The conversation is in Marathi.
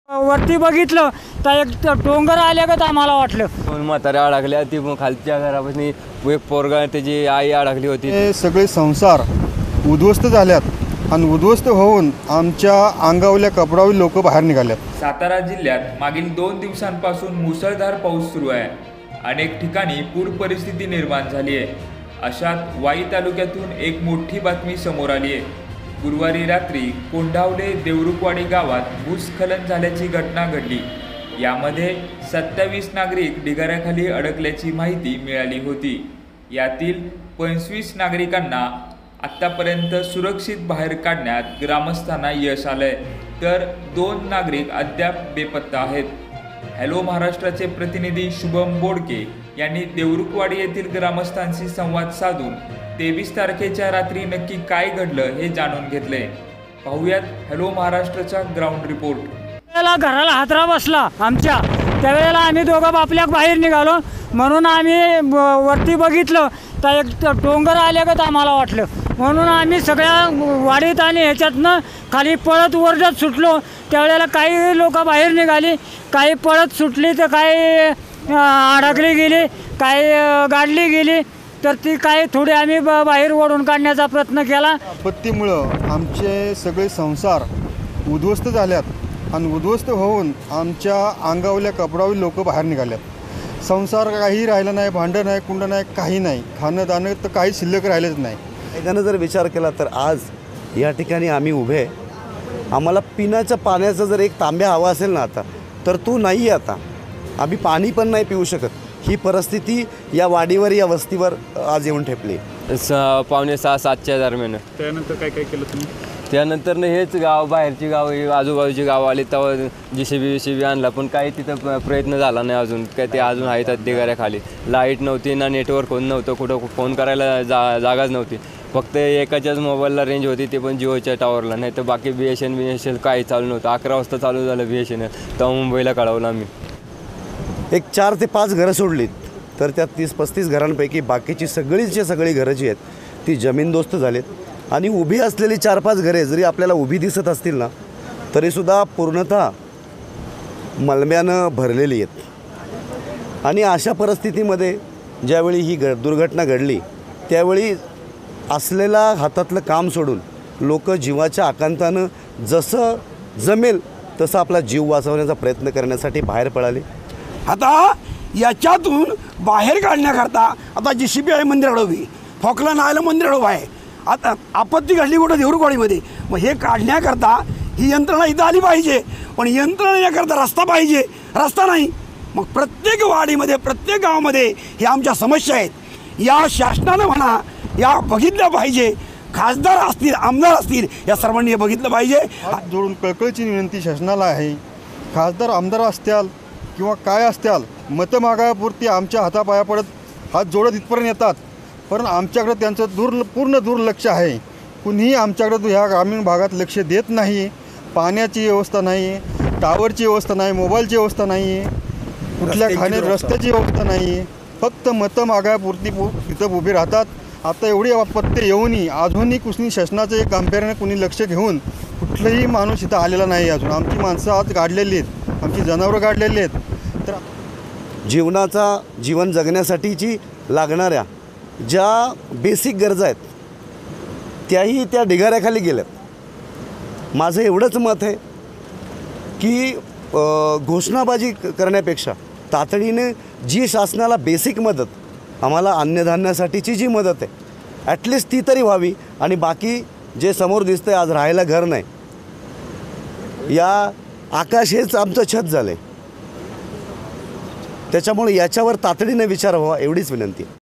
वरती बघितलं तर एक डोंगर आल्यागत आम्हाला वाटलं. दोन म्हाताऱ्या अडकल्या, ती मग खालच्या घरापासून एक पोरगा त्याची आई अडकली होती. हे सगळे संसार उद्ध्वस्त झाल्यात आणि उद्ध्वस्त होऊन आमच्या अंगावल्या कपडावरील लोक बाहेर निघाल्यात. सातारा जिल्ह्यात मागील 2 दिवसांपासून मुसळधार पाऊस सुरू आहे. अनेक ठिकाणी पूर परिस्थिती निर्माण झाली आहे. अशात वाई तालुक्यातून एक मोठी बातमी समोर आली आहे. गुरुवारी रात्री कोंढावले देवरुखवाडी गावात भूस्खलन झाल्याची घटना घडली. यामध्ये 27 नागरिक ढिगाऱ्याखाली अडकल्याची माहिती मिळाली होती. यातील 25 नागरिकांना आत्तापर्यंत सुरक्षित बाहेर काढण्यात ग्रामस्थांना यश आलंय, तर 2 नागरिक अद्याप बेपत्ता आहेत. हॅलो महाराष्ट्राचे प्रतिनिधी शुभम बोडके यांनी देवरुखवाडी येथील ग्रामस्थांशी संवाद साधून 23 तारखेच्या रात्री नक्की काय घडलं हे जाणून घेतले. पाहुयात हॅलो महाराष्ट्राचा ग्राउंड रिपोर्ट. त्यावेळेला घराला हादरा बसला आमच्या. त्यावेळेला आम्ही दोघं बापल्या बाहेर निघालो. म्हणून आम्ही वरती बघितलं तर एक डोंगर आल्यागत आम्हाला वाटलं. म्हणून आम्ही सगळ्या वाडीत आणि ह्याच्यातनं खाली पळत वरडत सुटलो. त्यावेळेला काही लोक बाहेर निघाली, काही पळत सुटली, तर काही अडकली गेली, काही गाडली गेली. तर ती काही थोडी आम्ही बाहेर ओढून काढण्याचा प्रयत्न केला. आपत्तीमुळं आमचे सगळे संसार उद्ध्वस्त झाल्यात आणि उद्ध्वस्त होऊन आमच्या अंगावल्या कपडावरील लोक बाहेर निघाल्यात. संसार काही राहिलं नाही, भांडं नाही, कुंड नाही, काही नाही. खाणं दाणं तर काही शिल्लक राहिलेच नाही. त्यानं जर विचार केला तर आज या ठिकाणी आम्ही उभे. आम्हाला पिण्याच्या पाण्याचा जर एक तांब्या हवा असेल ना आता, तर तो नाही आहे. आता आम्ही पाणी पण नाही पिऊ शकत. ही परिस्थिती या वाडीवर, या वस्तीवर आज येऊन ठेपली. 6:45-7च्या दरम्यान. त्यानंतर काय काय केलं तुम्ही? त्यानंतर हेच गाव, बाहेरची गाव, आजूबाजूची गाव आली, तेव्हा JCB आणला, पण काही तिथं प्रयत्न झाला नाही अजून. काय ते अजून आहेत ढिगाऱ्याखाली. लाईट नव्हती ना, नेटवर्क होत नव्हतं, कुठं फोन करायला जागाच नव्हती. फक्त एकाच्याच मोबाईलला रेंज होती, ते पण जिओच्या टावरला. नाही तर बाकी BSNL काही चालू नव्हतं. 11 वाजता चालू झालं BSNL, तेव्हा मुंबईला कळवलं आम्ही. एक 4 ते 5 घरं सोडलीत तर त्या 30-35 घरांपैकी बाकीची सगळी घरं जी आहेत ती जमीनदोस्त झालीत. आणि उभी असलेली 4-5 घरे जरी आपल्याला उभी दिसत असतील ना, तरीसुद्धा पूर्णतः मलब्यानं भरलेली आहेत. आणि अशा परिस्थितीमध्ये ज्यावेळी ही दुर्घटना घडली, त्यावेळी असलेला हातातलं काम सोडून लोक जीवाच्या आकांतानं जसं जमेल तसं आपला जीव वाचवण्याचा प्रयत्न करण्यासाठी बाहेर पळाले. आता याच्यातून बाहेर काढण्याकरता आता JCB आहे मंदिराकडे उभी, फॉकलन आलं मंदिराकडे उभं आहे. आता आपत्ती घडली कुठं देवरुखवाडीमध्ये. मग हे काढण्याकरता ही यंत्रणा इथं आली पाहिजे, पण यंत्रणा याकरता रस्ता पाहिजे. रस्ता नाही. मग प्रत्येक वाडीमध्ये, प्रत्येक गावामध्ये ह्या आमच्या समस्या आहेत. या शासनानं म्हणा, या बघितल्या पाहिजे. खासदार असतील, आमदार असतील, या सर्वांनी हे बघितलं पाहिजे. हात जोडून कळकळीची विनंती शासनाला आहे. खासदार आमदार असतील किंवा काय असतील, मतं मागायपुरती आमच्या हातापाया पडत हात जोडत इथपर्यंत येतात, पण आमच्याकडे त्यांचं पूर्ण दुर्लक्ष आहे. कुणीही आमच्याकडे ह्या ग्रामीण भागात लक्ष देत नाही. पाण्याची व्यवस्था नाही, टावरची व्यवस्था नाही, मोबाईलची व्यवस्था नाही, कुठल्या रस्त्याची व्यवस्था नाही. फक्त मतं मागायपुरती तिथं उभी राहतात. आता एवढी आपत्ती येऊनही अजूनही कुणी शासनाचं एक गांभीर्याने कुणी लक्ष घेऊन कुठलंही माणूस इथं आलेला नाही. अजून आमची माणसं आज गाडलेली आहेत, आमची जनावरं गाडलेली आहेत. तर जीवन जगण्यासाठीची लागणाऱ्या ज्या बेसिक गरजा आहेत त्याही त्या ढिगाऱ्याखाली गेल्यात. माझं एवढंच मत आहे की घोषणाबाजी करण्यापेक्षा तातडीने जी शासनाला बेसिक मदत, आम्हाला अन्नधान्यासाठीची जी मदत आहे, ॲटलिस्ट ती तरी व्हावी. आणि बाकी जे समोर दिसतं आहे, आज राहायला घर नाही, या आकाश हेच आमचं छत झालं आहे. त्याच्यामुळे याच्यावर तातडीने विचार व्हावा एवढीच विनंती.